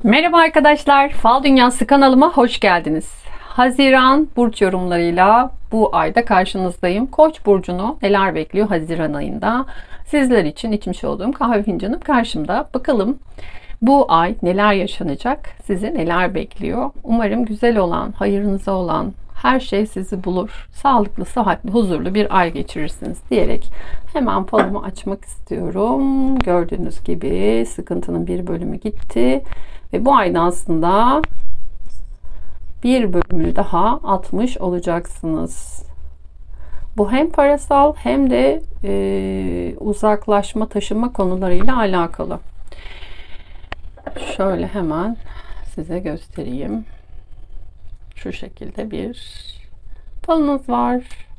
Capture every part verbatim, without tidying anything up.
Merhaba arkadaşlar, Fal Dünyası kanalıma hoş geldiniz. Haziran burç yorumlarıyla bu ayda karşınızdayım. Koç burcunu neler bekliyor Haziran ayında? Sizler için içmiş olduğum kahve fincanım karşımda. Bakalım bu ay neler yaşanacak? Sizi neler bekliyor? Umarım güzel olan, hayırınıza olan her şey sizi bulur. Sağlıklı, sıhhatli, huzurlu bir ay geçirirsiniz diyerek hemen falımı açmak istiyorum. Gördüğünüz gibi sıkıntının bir bölümü gitti. Ve bu ayda aslında bir bölümünü daha atmış olacaksınız. Bu hem parasal hem de e, uzaklaşma, taşınma konularıyla alakalı. Şöyle hemen size göstereyim. Şu şekilde bir falınız var.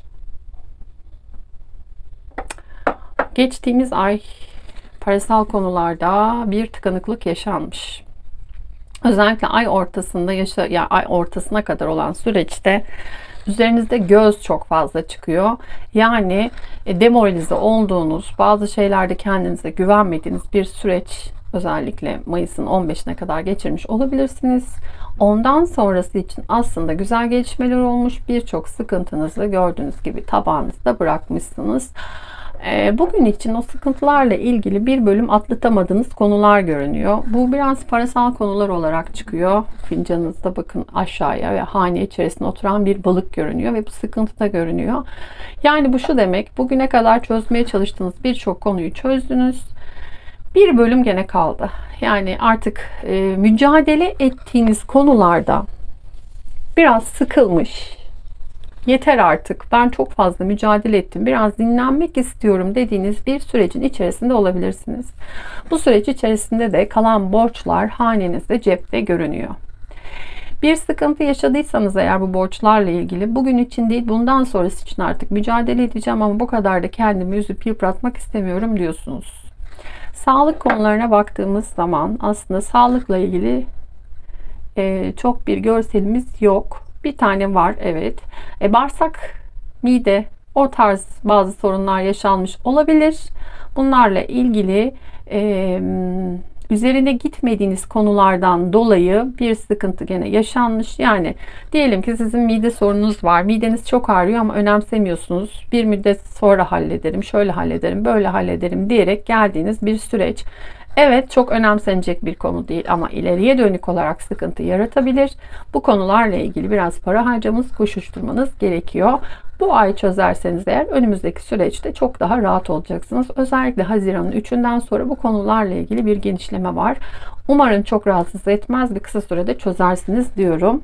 Geçtiğimiz ay parasal konularda bir tıkanıklık yaşanmış. Özellikle ay ortasında yaşa, ya yani ay ortasına kadar olan süreçte üzerinizde göz çok fazla çıkıyor. Yani e, demoralize olduğunuz, bazı şeylerde kendinize güvenmediğiniz bir süreç, özellikle Mayıs'ın on beşine kadar geçirmiş olabilirsiniz. Ondan sonrası için aslında güzel gelişmeler olmuş. Birçok sıkıntınızı gördüğünüz gibi tabağınızda bırakmışsınız. Bugün için o sıkıntılarla ilgili bir bölüm atlatamadığınız konular görünüyor. Bu biraz parasal konular olarak çıkıyor. Fincanınızda bakın aşağıya ve hane içerisinde oturan bir balık görünüyor ve bu sıkıntı da görünüyor. Yani bu şu demek, bugüne kadar çözmeye çalıştığınız birçok konuyu çözdünüz. Bir bölüm gene kaldı. Yani artık e, mücadele ettiğiniz konularda biraz sıkılmış, yeter artık, ben çok fazla mücadele ettim, biraz dinlenmek istiyorum dediğiniz bir sürecin içerisinde olabilirsiniz. Bu süreç içerisinde de kalan borçlar hanenizde, cepte görünüyor. Bir sıkıntı yaşadıysanız eğer bu borçlarla ilgili, bugün için değil bundan sonrası için artık mücadele edeceğim ama bu kadar da kendimi üzüp yıpratmak istemiyorum diyorsunuz. Sağlık konularına baktığımız zaman aslında sağlıkla ilgili e, çok bir görselimiz yok. Bir tane var, evet. E, bağırsak, mide, o tarz bazı sorunlar yaşanmış olabilir. Bunlarla ilgili e, üzerine gitmediğiniz konulardan dolayı bir sıkıntı gene yaşanmış. Yani diyelim ki sizin mide sorununuz var. Mideniz çok ağrıyor ama önemsemiyorsunuz. Bir müddet sonra hallederim, şöyle hallederim, böyle hallederim diyerek geldiğiniz bir süreç. Evet, çok önemsenecek bir konu değil ama ileriye dönük olarak sıkıntı yaratabilir. Bu konularla ilgili biraz para harcamanız, koşuşturmanız gerekiyor. Bu ay çözerseniz eğer önümüzdeki süreçte çok daha rahat olacaksınız. Özellikle Haziran'ın üçünden sonra bu konularla ilgili bir genişleme var. Umarım çok rahatsız etmez, bir kısa sürede çözersiniz diyorum.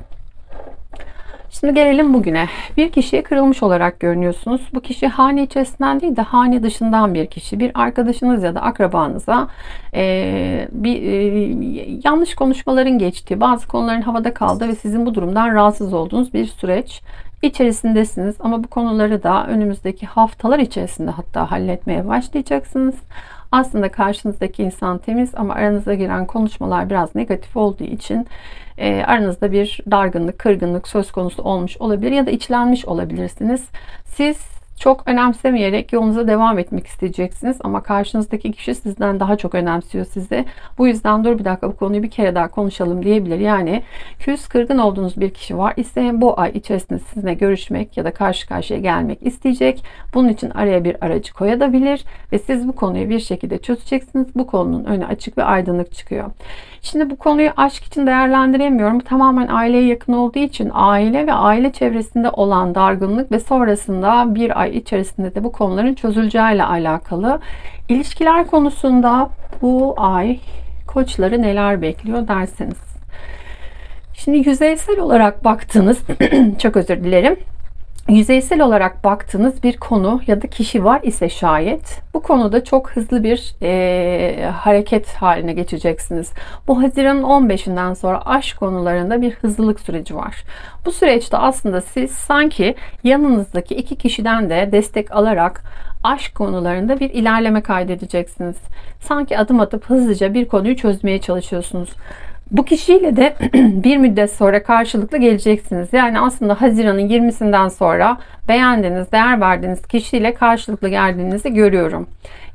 Şimdi gelelim bugüne. Bir kişiye kırılmış olarak görünüyorsunuz. Bu kişi hane içerisinden değil de hane dışından bir kişi. Bir arkadaşınız ya da akrabanıza e, bir e, yanlış konuşmaların geçtiği, bazı konuların havada kaldı ve sizin bu durumdan rahatsız olduğunuz bir süreç içerisindesiniz. Ama bu konuları da önümüzdeki haftalar içerisinde hatta halletmeye başlayacaksınız. Aslında karşınızdaki insan temiz ama aranıza giren konuşmalar biraz negatif olduğu için e, aranızda bir dargınlık, kırgınlık söz konusu olmuş olabilir ya da içlenmiş olabilirsiniz. Siz çok önemsemeyerek yolunuza devam etmek isteyeceksiniz ama karşınızdaki kişi sizden daha çok önemsiyor sizi. Bu yüzden dur bir dakika, bu konuyu bir kere daha konuşalım diyebilir. Yani küs, kırgın olduğunuz bir kişi var ise bu ay içerisinde sizinle görüşmek ya da karşı karşıya gelmek isteyecek. Bunun için araya bir aracı koyabilir ve siz bu konuyu bir şekilde çözeceksiniz. Bu konunun önü açık ve aydınlık çıkıyor. Şimdi bu konuyu aşk için değerlendiremiyorum. Bu tamamen aileye yakın olduğu için aile ve aile çevresinde olan dargınlık ve sonrasında bir ay içerisinde de bu konuların çözüleceğiyle alakalı. İlişkiler konusunda bu ay koçları neler bekliyor derseniz. Şimdi yüzeysel olarak baktığınız, çok özür dilerim. Yüzeysel olarak baktığınız bir konu ya da kişi var ise şayet bu konuda çok hızlı bir e, hareket haline geçeceksiniz. Bu Haziran'ın on beşinden sonra aşk konularında bir hızlılık süreci var. Bu süreçte aslında siz sanki yanınızdaki iki kişiden de destek alarak aşk konularında bir ilerleme kaydedeceksiniz. Sanki adım atıp hızlıca bir konuyu çözmeye çalışıyorsunuz. Bu kişiyle de bir müddet sonra karşılıklı geleceksiniz. Yani aslında Haziran'ın yirmisinden sonra beğendiğiniz, değer verdiğiniz kişiyle karşılıklı geldiğinizi görüyorum.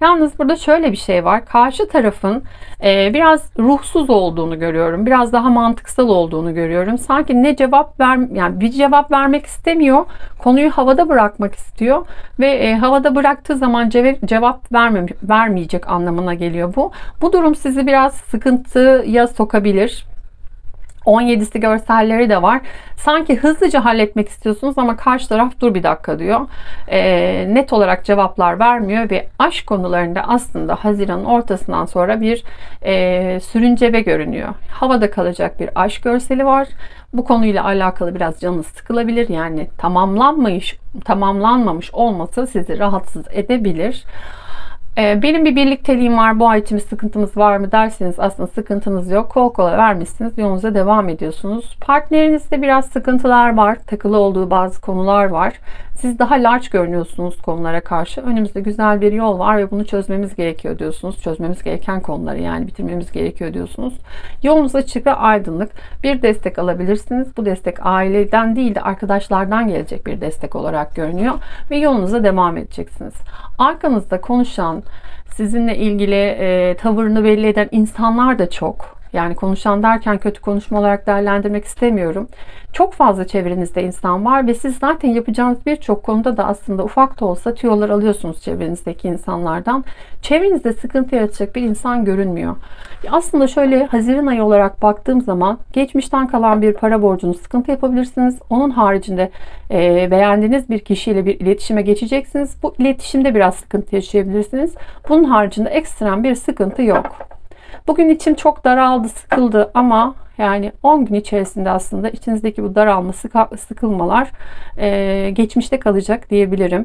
Yalnız burada şöyle bir şey var. Karşı tarafın e, biraz ruhsuz olduğunu görüyorum. Biraz daha mantıksal olduğunu görüyorum. Sanki ne cevap ver, yani bir cevap vermek istemiyor. Konuyu havada bırakmak istiyor ve e, havada bıraktığı zaman cevap cevap vermem, vermeyecek anlamına geliyor bu. Bu durum sizi biraz sıkıntıya sokabilir. on yedisi görselleri de var. Sanki hızlıca halletmek istiyorsunuz ama karşı taraf dur bir dakika diyor. E, net olarak cevaplar vermiyor ve aşk konularında aslında Haziran'ın ortasından sonra bir e, sürünceme görünüyor. Havada kalacak bir aşk görseli var. Bu konuyla alakalı biraz canınız sıkılabilir. Yani tamamlanmamış, tamamlanmamış olması sizi rahatsız edebilir. Benim bir birlikteliğim var, bu ay için bir sıkıntımız var mı derseniz aslında sıkıntınız yok. Kol kola vermişsiniz, yolunuza devam ediyorsunuz. Partnerinizde biraz sıkıntılar var, takılı olduğu bazı konular var. Siz daha large görünüyorsunuz konulara karşı. Önümüzde güzel bir yol var ve bunu çözmemiz gerekiyor diyorsunuz. Çözmemiz gereken konuları yani bitirmemiz gerekiyor diyorsunuz. Yolunuz açık ve aydınlık. Bir destek alabilirsiniz. Bu destek aileden değil de arkadaşlardan gelecek bir destek olarak görünüyor. Ve yolunuza devam edeceksiniz. Arkanızda konuşan, sizinle ilgili e, tavırını belli eden insanlar da çok. Yani konuşan derken kötü konuşma olarak değerlendirmek istemiyorum. Çok fazla çevrenizde insan var ve siz zaten yapacağınız birçok konuda da aslında ufak da olsa tüyolar alıyorsunuz çevrenizdeki insanlardan. Çevrenizde sıkıntı yaratacak bir insan görünmüyor. Aslında şöyle Haziran ayı olarak baktığım zaman geçmişten kalan bir para borcunuz sıkıntı yapabilirsiniz. Onun haricinde e, beğendiğiniz bir kişiyle bir iletişime geçeceksiniz. Bu iletişimde biraz sıkıntı yaşayabilirsiniz. Bunun haricinde ekstrem bir sıkıntı yok. Bugün içim çok daraldı, sıkıldı ama yani on gün içerisinde aslında içinizdeki bu daralma, sıkılmalar e, geçmişte kalacak diyebilirim.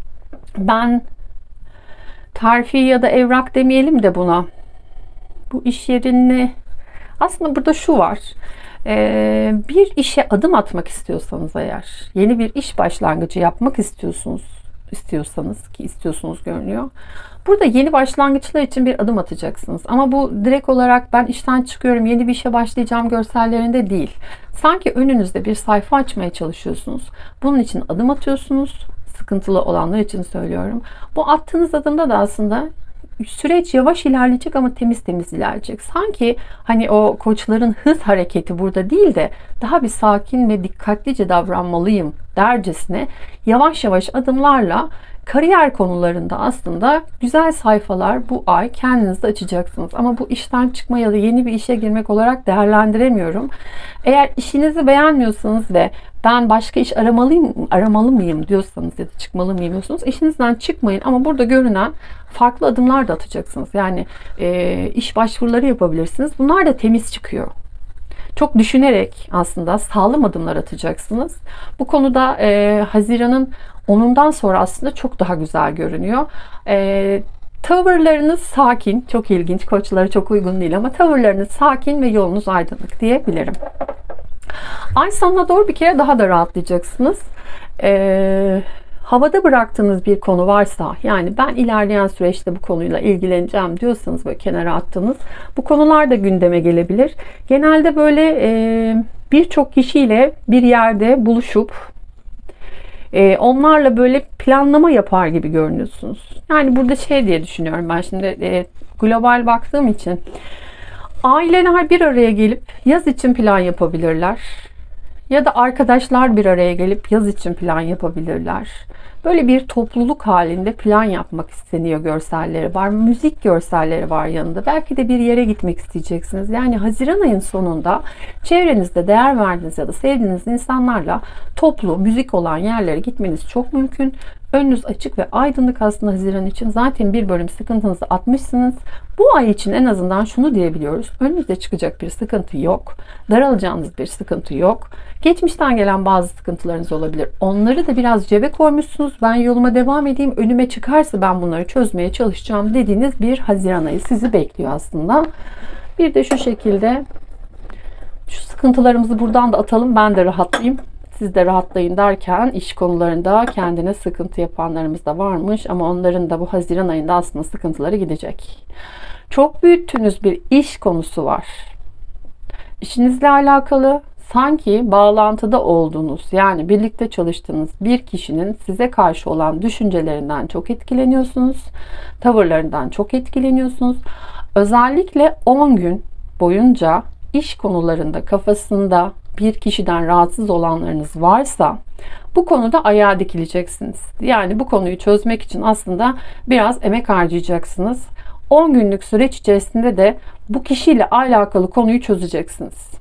Ben terfi ya da evrak demeyelim de buna. Bu iş yerini aslında burada şu var. E, bir işe adım atmak istiyorsanız eğer, yeni bir iş başlangıcı yapmak istiyorsunuz, istiyorsanız ki istiyorsunuz görünüyor. Burada yeni başlangıçlar için bir adım atacaksınız. Ama bu direkt olarak ben işten çıkıyorum, yeni bir işe başlayacağım görsellerinde değil. Sanki önünüzde bir sayfa açmaya çalışıyorsunuz. Bunun için adım atıyorsunuz. Sıkıntılı olanlar için söylüyorum. Bu attığınız adımda da aslında süreç yavaş ilerleyecek ama temiz temiz ilerleyecek. Sanki hani o koçların hız hareketi burada değil de daha bir sakin ve dikkatlice davranmalıyım dercesine yavaş yavaş adımlarla kariyer konularında aslında güzel sayfalar bu ay kendinizde açacaksınız. Ama bu işten çıkma ya da yeni bir işe girmek olarak değerlendiremiyorum. Eğer işinizi beğenmiyorsanız ve ben başka iş aramalıyım, aramalı mıyım diyorsanız ya da çıkmalı mıyım diyorsanız işinizden çıkmayın. Ama burada görünen farklı adımlar da atacaksınız. Yani e, iş başvuruları yapabilirsiniz. Bunlar da temiz çıkıyor. Çok düşünerek aslında sağlam adımlar atacaksınız. Bu konuda e, Haziran'ın onundan sonra aslında çok daha güzel görünüyor. E, tavırlarınız sakin, çok ilginç, koçlara çok uygun değil ama tavırlarınız sakin ve yolunuz aydınlık diyebilirim. Ay sonuna doğru bir kere daha da rahatlayacaksınız. E, havada bıraktığınız bir konu varsa, yani ben ilerleyen süreçte bu konuyla ilgileneceğim diyorsanız böyle kenara attığınız bu konular da gündeme gelebilir. Genelde böyle e, birçok kişiyle bir yerde buluşup e, onlarla böyle planlama yapar gibi görünüyorsunuz. Yani burada şey diye düşünüyorum ben şimdi e, global baktığım için aileler bir araya gelip yaz için plan yapabilirler. Ya da arkadaşlar bir araya gelip yaz için plan yapabilirler. Böyle bir topluluk halinde plan yapmak isteniyor görselleri var. Müzik görselleri var yanında. Belki de bir yere gitmek isteyeceksiniz. Yani Haziran ayın sonunda çevrenizde değer verdiğiniz ya da sevdiğiniz insanlarla toplu müzik olan yerlere gitmeniz çok mümkün. Önünüz açık ve aydınlık aslında Haziran için. Zaten bir bölüm sıkıntınızı atmışsınız. Bu ay için en azından şunu diyebiliyoruz. Önünüzde çıkacak bir sıkıntı yok. Daralacağınız bir sıkıntı yok. Geçmişten gelen bazı sıkıntılarınız olabilir. Onları da biraz cebe koymuşsunuz. Ben yoluma devam edeyim. Önüme çıkarsa ben bunları çözmeye çalışacağım dediğiniz bir Haziran ayı sizi bekliyor aslında. Bir de şu şekilde şu sıkıntılarımızı buradan da atalım. Ben de rahatlayayım. Siz de rahatlayın derken iş konularında kendine sıkıntı yapanlarımız da varmış. Ama onların da bu Haziran ayında aslında sıkıntıları gidecek. Çok büyüttüğünüz bir iş konusu var. İşinizle alakalı sanki bağlantıda olduğunuz, yani birlikte çalıştığınız bir kişinin size karşı olan düşüncelerinden çok etkileniyorsunuz. Tavırlarından çok etkileniyorsunuz. Özellikle on gün boyunca iş konularında kafasında bir kişiden rahatsız olanlarınız varsa bu konuda ayağa dikileceksiniz. Yani bu konuyu çözmek için aslında biraz emek harcayacaksınız. on günlük süreç içerisinde de bu kişiyle alakalı konuyu çözeceksiniz.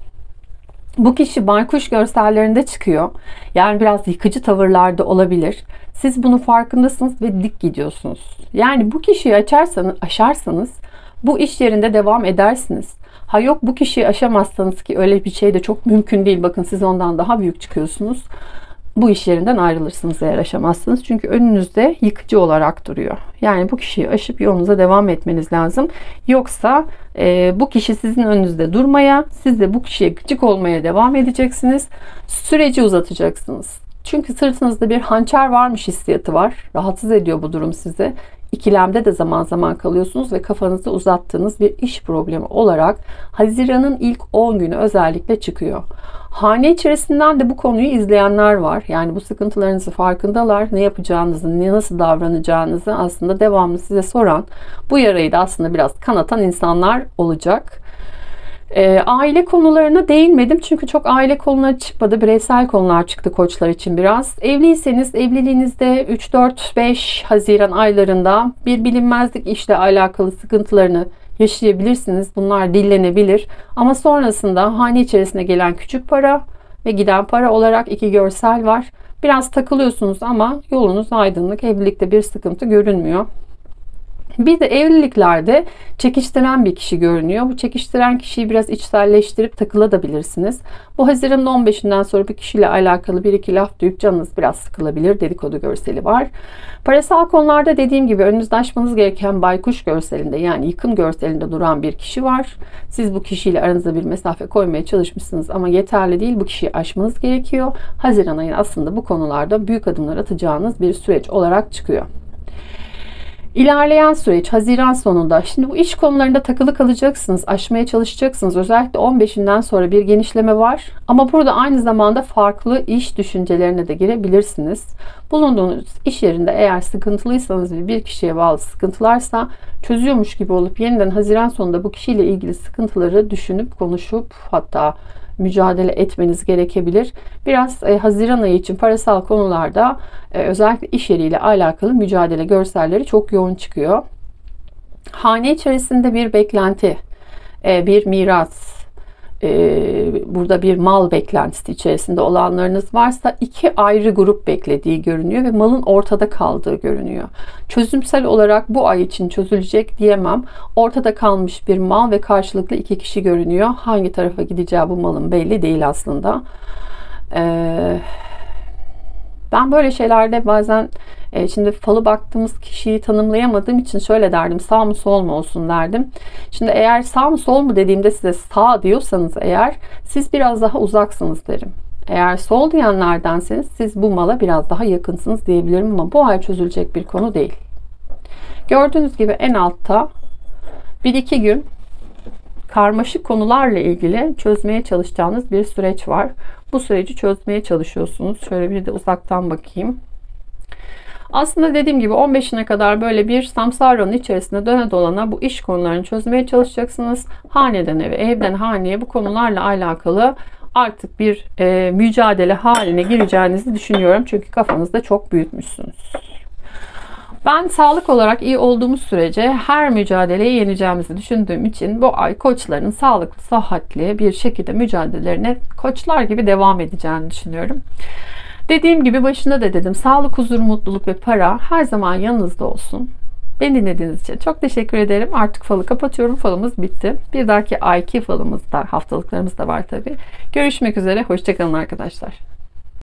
Bu kişi baykuş görsellerinde çıkıyor. Yani biraz yıkıcı tavırlarda olabilir. Siz bunun farkındasınız ve dik gidiyorsunuz. Yani bu kişiyi açarsanız, aşarsanız bu iş yerinde devam edersiniz. Ha yok, bu kişiyi aşamazsanız, ki öyle bir şey de çok mümkün değil. Bakın, siz ondan daha büyük çıkıyorsunuz. Bu iş yerinden ayrılırsınız eğer aşamazsınız. Çünkü önünüzde yıkıcı olarak duruyor. Yani bu kişiyi aşıp yolunuza devam etmeniz lazım. Yoksa e, bu kişi sizin önünüzde durmaya, siz de bu kişiye gıcık olmaya devam edeceksiniz. Süreci uzatacaksınız. Çünkü sırtınızda bir hançer varmış hissiyatı var. Rahatsız ediyor bu durum sizi. İkilemde de zaman zaman kalıyorsunuz ve kafanızı uzattığınız bir iş problemi olarak Haziran'ın ilk on günü özellikle çıkıyor. Hane içerisinden de bu konuyu izleyenler var. Yani bu sıkıntılarınızı farkındalar. Ne yapacağınızı, ne nasıl davranacağınızı aslında devamlı size soran, bu yarayı da aslında biraz kanatan insanlar olacak. E, aile konularına değinmedim çünkü çok aile konuları çıkmadı. Bireysel konular çıktı koçlar için biraz. Evliyseniz evliliğinizde üç, dört, beş Haziran aylarında bir bilinmezlik işle alakalı sıkıntılarını yaşayabilirsiniz. Bunlar dillenebilir. Ama sonrasında hane içerisine gelen küçük para ve giden para olarak iki görsel var. Biraz takılıyorsunuz ama yolunuz aydınlık. Evlilikte bir sıkıntı görünmüyor. Bir de evliliklerde çekiştiren bir kişi görünüyor. Bu çekiştiren kişiyi biraz içselleştirip takılabilirsiniz. Bu Haziran'ın on beşinden sonra bir kişiyle alakalı bir iki laf duyup canınız biraz sıkılabilir. Dedikodu görseli var. Parasal konularda dediğim gibi önünüzde aşmanız gereken baykuş görselinde, yani yıkım görselinde duran bir kişi var. Siz bu kişiyle aranıza bir mesafe koymaya çalışmışsınız ama yeterli değil. Bu kişiyi aşmanız gerekiyor. Haziran ayı aslında bu konularda büyük adımlar atacağınız bir süreç olarak çıkıyor. İlerleyen süreç Haziran sonunda. Şimdi bu iş konularında takılı kalacaksınız. Aşmaya çalışacaksınız. Özellikle on beşinden sonra bir genişleme var. Ama burada aynı zamanda farklı iş düşüncelerine de girebilirsiniz. Bulunduğunuz iş yerinde eğer sıkıntılıysanız ve bir kişiye bağlı sıkıntılarsa çözüyormuş gibi olup yeniden Haziran sonunda bu kişiyle ilgili sıkıntıları düşünüp konuşup hatta mücadele etmeniz gerekebilir. Biraz e, Haziran ayı için parasal konularda e, özellikle iş yeriyle alakalı mücadele görselleri çok yoğun çıkıyor. Hane içerisinde bir beklenti, e, bir miras, e, burada bir mal beklentisi içerisinde olanlarınız varsa iki ayrı grup beklediği görünüyor ve malın ortada kaldığı görünüyor. Çözümsel olarak bu ay için çözülecek diyemem. Ortada kalmış bir mal ve karşılıklı iki kişi görünüyor. Hangi tarafa gideceği bu malın belli değil aslında. Eee Ben böyle şeylerde bazen e, şimdi falı baktığımız kişiyi tanımlayamadığım için şöyle derdim: sağ mı sol mu olsun derdim. Şimdi eğer sağ mı sol mu dediğimde size sağ diyorsanız eğer, siz biraz daha uzaksınız derim. Eğer sol diyenlerdenseniz siz bu mala biraz daha yakınsınız diyebilirim ama bu ay çözülecek bir konu değil. Gördüğünüz gibi en altta bir iki gün karmaşık konularla ilgili çözmeye çalışacağınız bir süreç var. Bu süreci çözmeye çalışıyorsunuz. Şöyle bir de uzaktan bakayım. Aslında dediğim gibi on beşine kadar böyle bir samsaranın içerisinde döne dolana bu iş konularını çözmeye çalışacaksınız. Haneden eve, evden haneye bu konularla alakalı artık bir e, mücadele haline gireceğinizi düşünüyorum. Çünkü kafanızda çok büyütmüşsünüz. Ben sağlık olarak iyi olduğumuz sürece her mücadeleyi yeneceğimizi düşündüğüm için bu ay koçların sağlıklı, sıhhatli bir şekilde mücadelelerine koçlar gibi devam edeceğini düşünüyorum. Dediğim gibi başında da dedim, sağlık, huzur, mutluluk ve para her zaman yanınızda olsun. Beni dinlediğiniz için çok teşekkür ederim. Artık falı kapatıyorum. Falımız bitti. Bir dahaki ayki falımızda, haftalıklarımız da var tabii. Görüşmek üzere. Hoşçakalın arkadaşlar.